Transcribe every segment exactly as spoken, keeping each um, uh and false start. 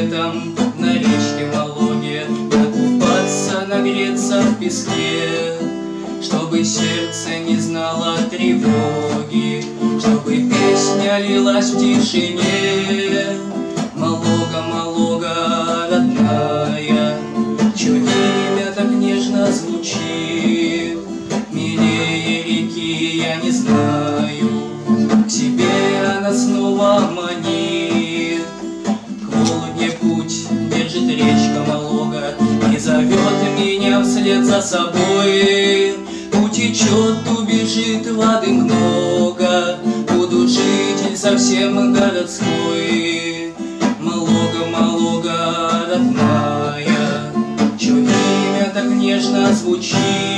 летом на речке Вологе накупаться, нагреться в песке, чтобы сердце не знало тревоги, чтобы песня лилась в тишине. Малога, Малога, родная, чье имя так нежно звучит, милее реки я не знаю, к себе она снова манит. К Волге путь держит речка Малога и зовет меня вслед за собой. Утечет, убежит, воды много, буду житель совсем городской. Малога, Малога, родная, чье имя так нежно звучит,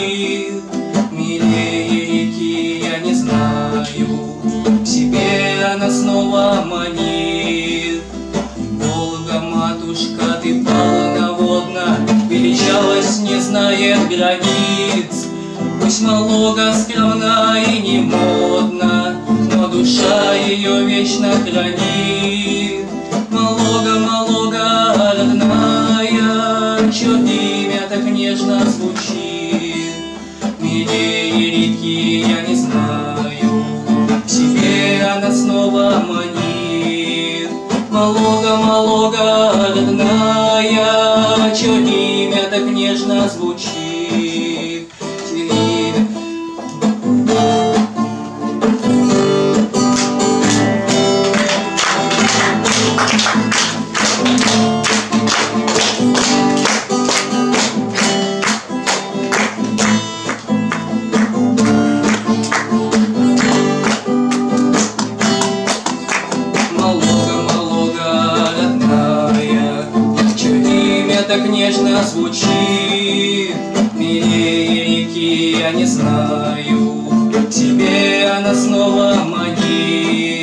милее реки я не знаю, к себе она снова манит. Волга, матушка, ты полноводна, величалась, не знает границ. Пусть Малога скромна и не модна, но душа ее вечно хранит. Малога, Малога, родная, чье имя так нежно звучит, милее реки я не знаю, к себе она снова манит. Малога, Малога, родная, чье имя так нежно звучит. Так нежно звучит, милее реки я не знаю, к тебе она снова манит.